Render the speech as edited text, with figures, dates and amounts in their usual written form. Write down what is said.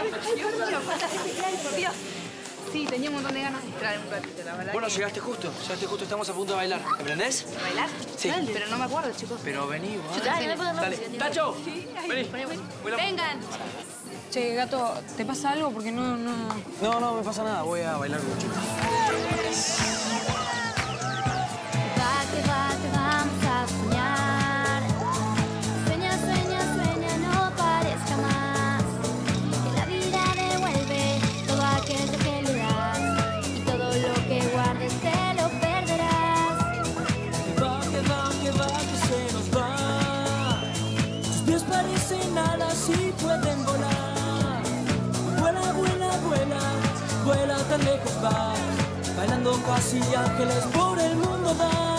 Dios mío, cuánta gente hay, por Dios. Sí, tenía un montón de ganas de entrar un ratito, la verdad. Bueno, llegaste justo, estamos a punto de bailar. ¿Aprendés? ¿Bailar? Sí. Dale. Pero no me acuerdo, chicos. Pero vení, vos. Dale. ¡Tacho! Vení. Vengan. Che, gato, ¿te pasa algo? Porque no... No me pasa nada. Voy a bailar con los chicos. Te vamos a soñar. Sueña, sueña, sueña, no parezca más. Que la vida devuelve todo aquello que le das. Y todo lo que guardes te lo perderás. Que va, que se nos va. Tus pies parecen alas y pueden volar. Vuela, vuela, vuela, vuela tan lejos vas. Bailando casi ángeles por el mundo vas.